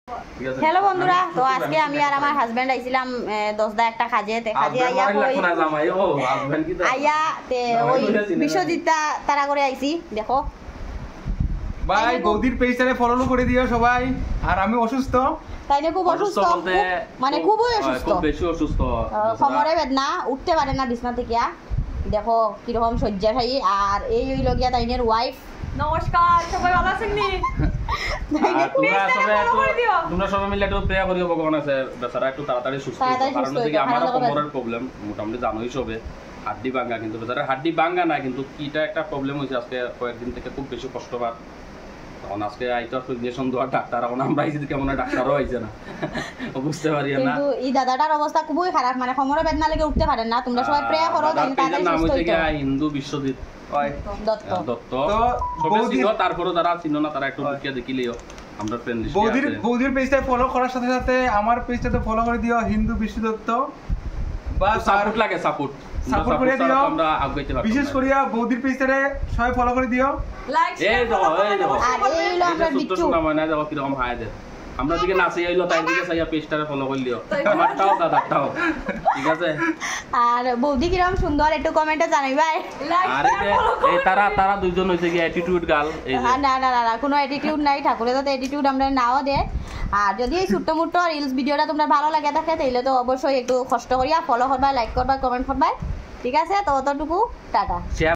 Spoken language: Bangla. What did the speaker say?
হ্যালো বন্ধুরা, তো আজকে আমি আর আমার হাজবেন্ড আইছিলাম 10 দা একটা কাজে আইয়া কই আইয়া তে ওই বিশ্বজিৎটা তারা করে আইছি। দেখো ভাই বৌদির পেজটারে ফলো করে দিও সবাই। আর আমি অসুস্থ, তাইলে খুব অসুস্থ, মানে খুবই অসুস্থ, খুব বেশি অসুস্থ, কোমরে বেদনা, উঠতে পারে না বিছনা থেকে। দেখো কিরকম শয্যাশায়ী। আর এই হইল গিয়া তাইনের ওয়াইফ। নমস্কার, সবাই ভালো আছেন নি? তোমরা সবাই মিলে একটু প্রেয়ার করিও ভগবান আছে বেচারা একটু তাড়াতাড়ি সুস্থ হোক। কারণ হচ্ছে আমার কোমরের প্রবলেম মোটামুটি জানোই সবে, হাড্ডি ভাঙা, কিন্তু বেচারা হাড্ডি ভাঙা না, কিন্তু কিটা একটা প্রবলেম হয়েছে আজকে কয়েকদিন থেকে, খুব বেশি কষ্ট পায়। তখন আজকে আইতো ইনজেকশন দেওয়ার ডাক্তার, এখন আমরা আইছি কেমন ডাক্তারও আইছে না, বুঝতে পারি না। কিন্তু এই দাদাটার অবস্থা খুবই খারাপ, মানে কোমরে বেদনা লেগে উঠতে পারেন না। তোমরা সবাই প্রেয়ার করো তাড়াতাড়ি সুস্থ হইতো। হিন্দু বিশ্বজিৎ দত্ত তারপরে যারা চিনো না তারা একটু ঢুকিয়ে দেখিলেও আমরা ফ্রেন্ড লিস্টে বৌদির পেজটা ফলো করার সাথে সাথে আমার পেজটাতে ফলো করে দিও, হিন্দু বিশ্ব দত্ত। বা সাপোর্ট লাগে, সাপোর্ট করে দিও। আমরা আগাইতে পারবো, বিশেষ করে বৌদির পেজটারে সবাই ফলো করে দিও। লাইক এই দেখো আর এই হলো আমরা বিচ্ছু না দেখো কিরকম হাই দে, আমরা দিকে নাচি আইলো তাই দিকে সাইয়া পেজটারে ফলো করে দিও, আমারটাও দাদাটাও, ঠিক আছে? আর বৌদি কিরকম সুন্দর একটু কমেন্টে জানাইবা। আরে এই তারা দুইজন হইছে কি অ্যাটিটিউড গার্ল। এই যে না না না কোনো অ্যাটিটিউড নাই, ঠাকুরের তো অ্যাটিটিউড আমরা নাও দে। আর যদি এই ছোট্ট মোট্ট রিলস ভিডিওটা তোমরা ভালো লাগে থাকে তাহলে তো অবশ্যই একটু কষ্ট করিয়া ফলো করবা, লাইক করবা, কমেন্ট করবা, ঠিক আছে? তো অতটুকু, টাটা।